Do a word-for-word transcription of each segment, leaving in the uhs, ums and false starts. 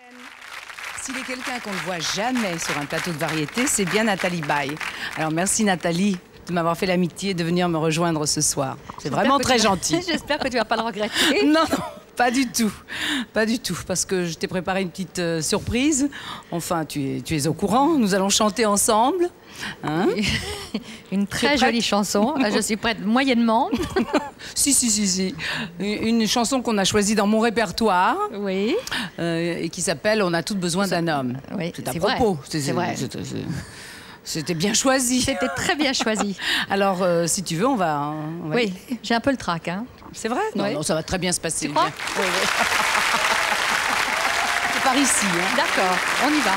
S'il est quelqu'un qu'on ne voit jamais sur un plateau de variété, c'est bien Nathalie Baye. Alors merci Nathalie de m'avoir fait l'amitié de venir me rejoindre ce soir. C'est vraiment très gentil. J'espère que tu vas pas le regretter. Non, non, pas du tout. Pas du tout, parce que je t'ai préparé une petite euh, surprise. Enfin, tu es, tu es au courant, nous allons chanter ensemble. Hein? Une très jolie chanson. Je suis prête moyennement. Si, si, si, si. Une chanson qu'on a choisie dans mon répertoire. Oui. Euh, et qui s'appelle « On a toutes besoin d'un homme ». Oui, c'est à c'est propos. C'est vrai. C'était bien choisi. C'était très bien choisi. Alors, euh, si tu veux, on va... On va oui, j'ai un peu le trac. Hein. C'est vrai? Non, oui. non, ça va très bien se passer. Tu crois? Oui, oui. C'est par ici. Hein. D'accord, on y va.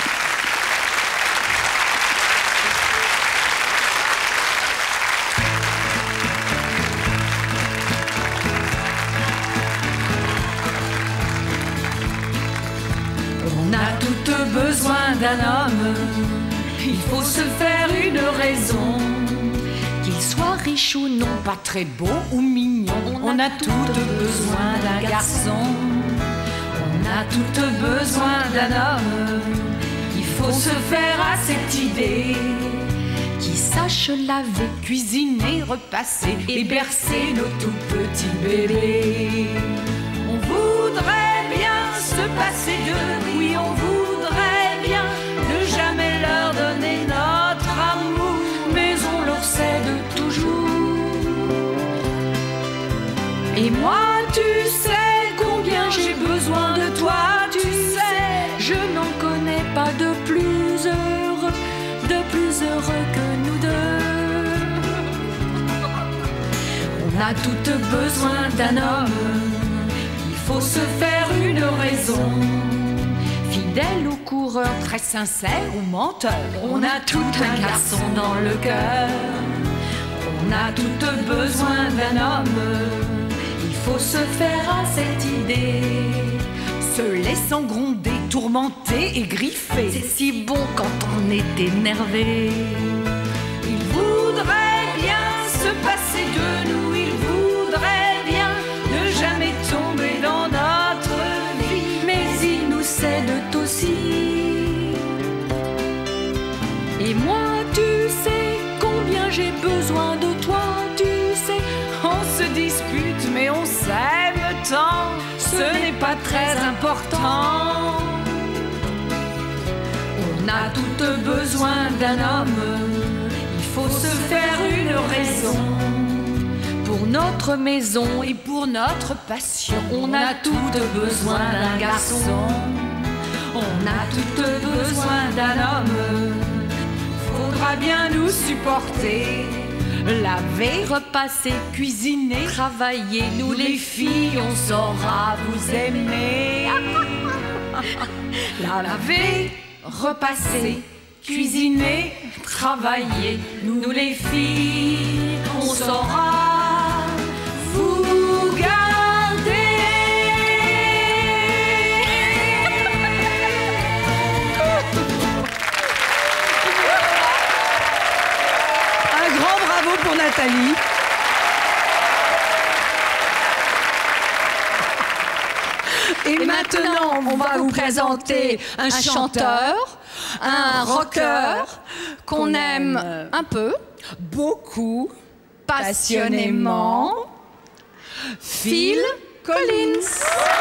On a toutes besoin d'un homme, il faut se faire une raison. Qu'il soit riche ou non, pas très beau ou mignon, on a toutes besoin d'un garçon. On a toutes besoin d'un homme, il faut se faire à cette idée. Qui sache laver, cuisiner, repasser et bercer nos tout petits bébés. On voudrait bien se passer d'eux, oui on voudrait bien ne jamais leur donner notre amour, mais on leur cède toujours. Et moi tu sais combien j'ai besoin de toi, tu sais, je n'en connais pas de plus heureux, de plus heureux que nous deux. On a toutes besoin d'un homme, il faut se faire une raison. Fidèle ou coureur, très sincère ou menteur, on a tout un garçon dans le cœur. On a toutes besoin d'un homme, il faut se faire à cette idée. Se laissant gronder, tourmenter et griffer, c'est si bon quand on est énervé. Il voudrait bien se passer de nous, il voudrait bien ne jamais tomber dans notre vie, mais il nous cède aussi. Et moi tu sais combien j'ai besoin de toi, tu sais, on se dispute mais on s'aime tant, ce n'est pas très important. On a toutes besoin d'un homme, il faut se faire une raison. Pour notre maison et pour notre passion, on a toutes besoin d'un garçon. On a toutes besoin d'un homme, faudra bien nous supporter. Laver, repasser, cuisiner, travailler, nous les filles, on saura vous aimer. La laver, repasser, cuisiner, travailler, nous les filles, on saura vous garder. Un grand bravo pour Nathalie. Et, Et maintenant, on va vous présenter un chanteur, un rocker qu'on aime un peu, beaucoup, passionnément, Phil Collins.